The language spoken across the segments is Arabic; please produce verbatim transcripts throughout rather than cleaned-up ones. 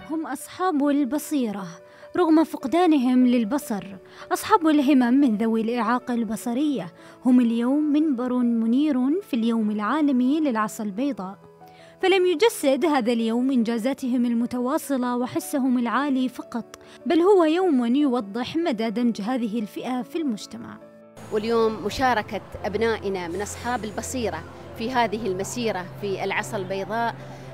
هم أصحاب البصيرة رغم فقدانهم للبصر. أصحاب الهمم من ذوي الإعاقة البصرية هم اليوم منبر منير في اليوم العالمي للعصا البيضاء، فلم يجسد هذا اليوم إنجازاتهم المتواصلة وحسهم العالي فقط، بل هو يوم يوضح مدى دمج هذه الفئة في المجتمع. واليوم مشاركة أبنائنا من أصحاب البصيرة في هذه المسيرة في العصا البيضاء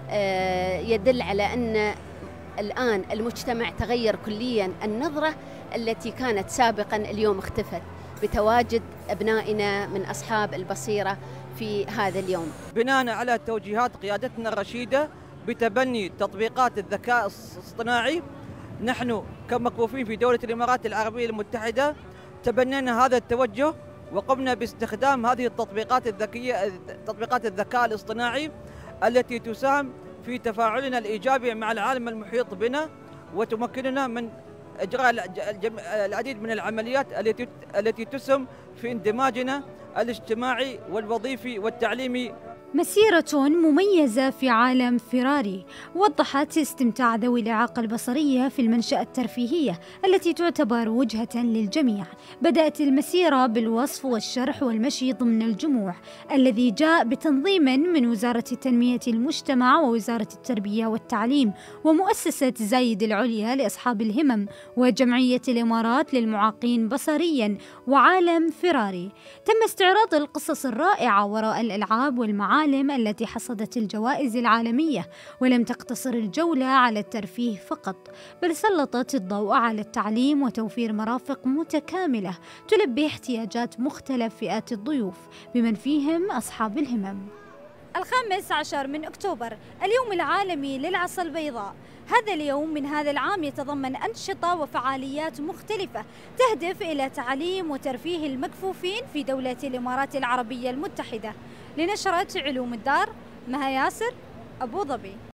يدل على أن الآن المجتمع تغير كلياً. النظرة التي كانت سابقاً اليوم اختفت بتواجد أبنائنا من أصحاب البصيرة في هذا اليوم، بناء على توجيهات قيادتنا الرشيدة بتبني تطبيقات الذكاء الاصطناعي. نحن كمكفوفين في دولة الإمارات العربية المتحدة تبنينا هذا التوجه وقمنا باستخدام هذه التطبيقات الذكية، تطبيقات الذكاء الاصطناعي التي تساهم في تفاعلنا الإيجابي مع العالم المحيط بنا وتمكننا من إجراء العديد من العمليات التي التي تسهم في اندماجنا الاجتماعي والوظيفي والتعليمي. مسيرة مميزة في عالم فيراري وضحت استمتاع ذوي الإعاقة البصرية في المنشأة الترفيهية التي تعتبر وجهة للجميع. بدأت المسيرة بالوصف والشرح والمشي ضمن الجموع الذي جاء بتنظيم من وزارة تنمية المجتمع ووزارة التربية والتعليم ومؤسسة زايد العليا لأصحاب الهمم وجمعية الإمارات للمعاقين بصريا وعالم فيراري. تم استعراض القصص الرائعة وراء الألعاب والمعالم التي حصدت الجوائز العالمية، ولم تقتصر الجولة على الترفيه فقط، بل سلطت الضوء على التعليم وتوفير مرافق متكاملة تلبي احتياجات مختلف فئات الضيوف بمن فيهم أصحاب الهمم. الخامس عشر من أكتوبر اليوم العالمي للعصا البيضاء. هذا اليوم من هذا العام يتضمن أنشطة وفعاليات مختلفة تهدف إلى تعليم وترفيه المكفوفين في دولة الإمارات العربية المتحدة. لنشرة علوم الدار، مها ياسر، أبو ظبي.